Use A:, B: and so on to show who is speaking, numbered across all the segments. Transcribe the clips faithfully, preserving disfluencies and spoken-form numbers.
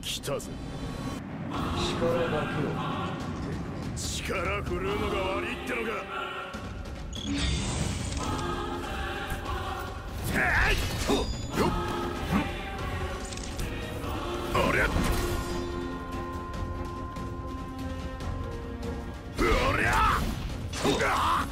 A: 来たぜ。
B: 力だけを
A: 力振るうのが悪いってのか。ていよっおりゃおりゃうわ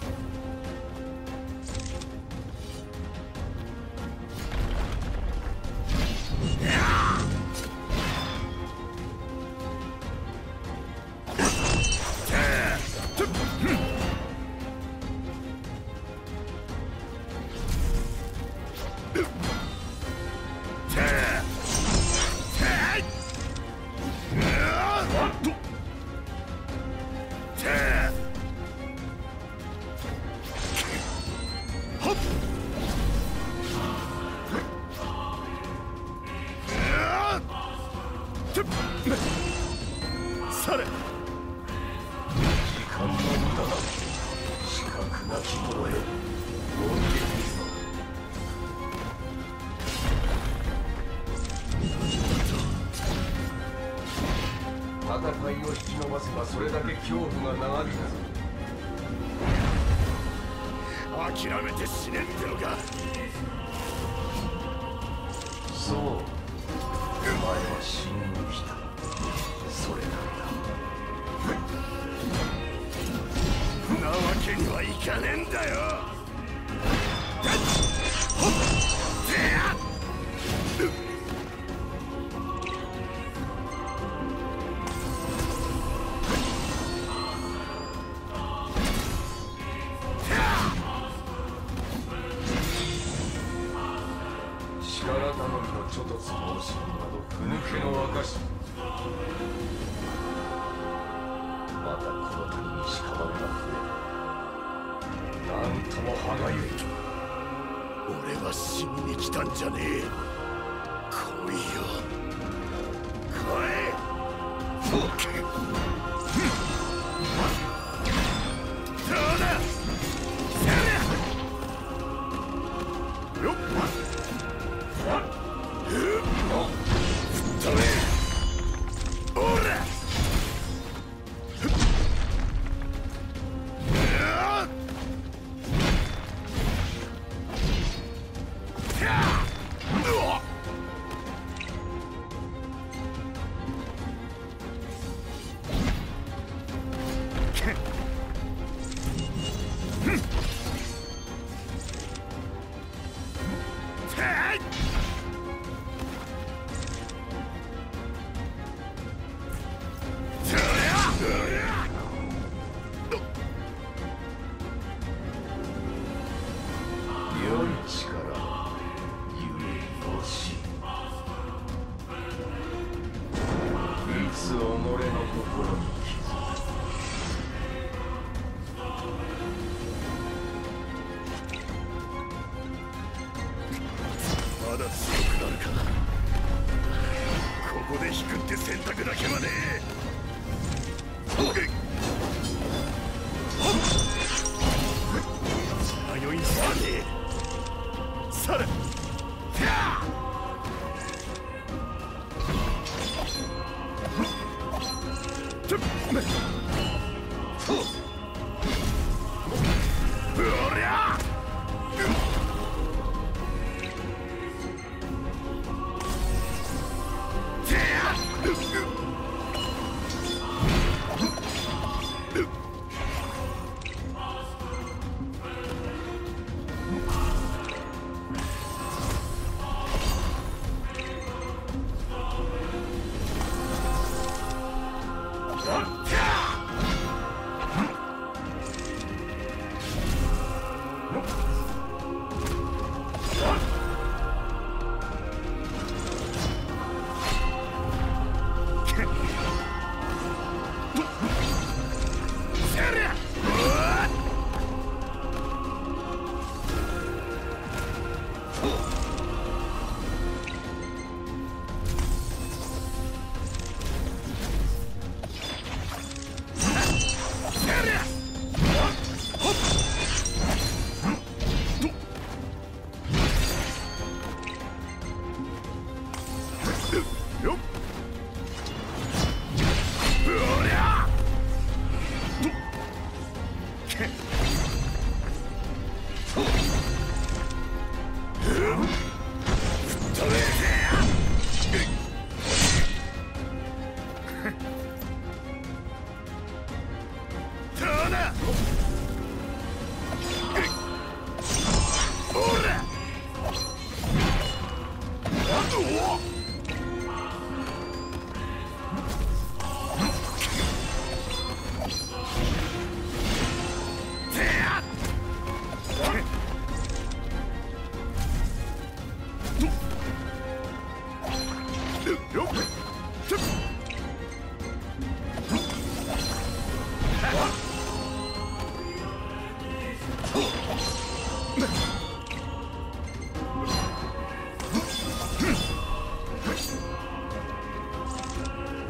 A: され時
B: 間の無駄だ。視覚なき者よ、追いてみるぞ。戦いを引き延ばせばそれだけ恐怖が長引くぞ。
A: 諦めて死ねってのか。
B: そう、お前は死にに来た。それだけだ。
A: なわけにはいかねえんだよ。
B: 力頼みのちょとつ申しなどふぬけの証。またこの谷に屍が増え、なんとも歯がゆい。
A: 俺は死にに来たんじゃねえ。来いよ来い。どうだよっまだ強くなるか。ここで引くって選択だけはねえ。迷いさねえ。されおりゃ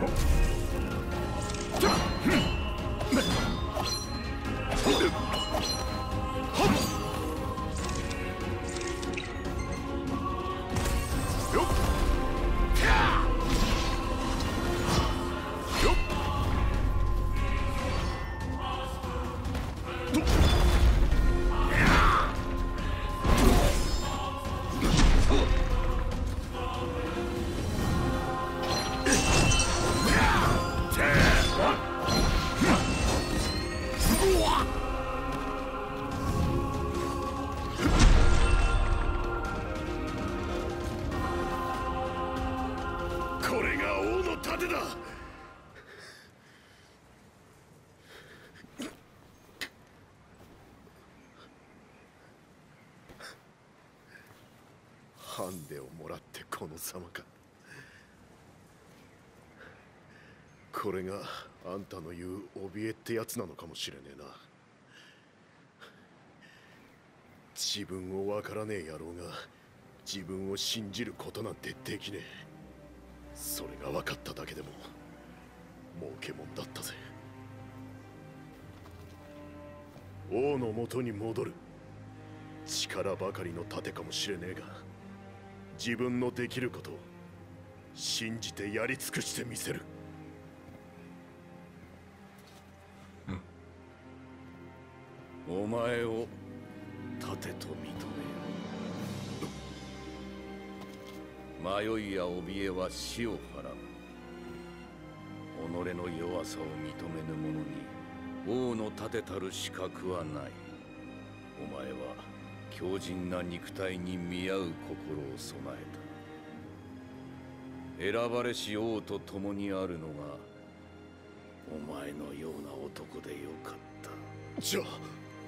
A: これが王の盾だ。ハンデをもらってこのざまか。これがあんたの言う怯えってやつなのかもしれねえな。自分をわからねえ野郎が自分を信じることなんてできねえ。それが分かっただけでも儲けもんだったぜ。王の元に戻る。力ばかりの盾かもしれねえが、自分のできることを信じてやり尽くしてみせる。お前を盾と認めよう。迷いや怯えは死を払う。己の弱さを認めぬ者に王の盾たる資格はない。お前は強靭な肉体に見合う心を備えた。選ばれし王と共にあるのがお前のような男でよかった。じゃあ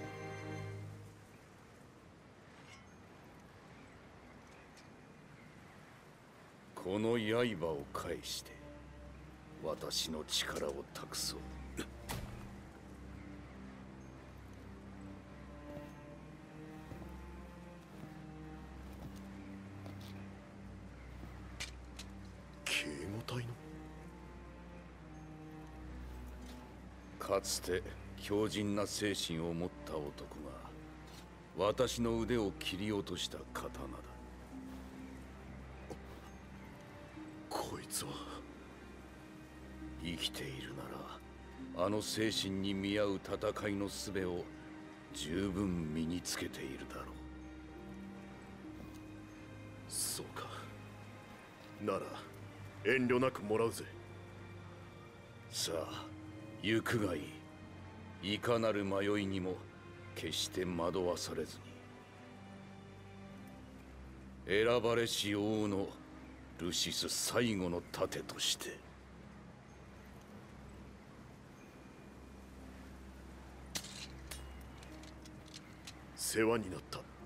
A: この刃を返して私の力を託そう。警護隊の？かつて強靭な精神を持った男が私の腕を切り落とした刀だ。こいつは生きているならあの精神に見合う戦いの術を十分身につけているだろう。そうか。なら遠慮なくもらうぜ。さあ行くがいい。いかなる迷いにも決して惑わされずに、選ばれし王のルシス最後の盾として。世話になった。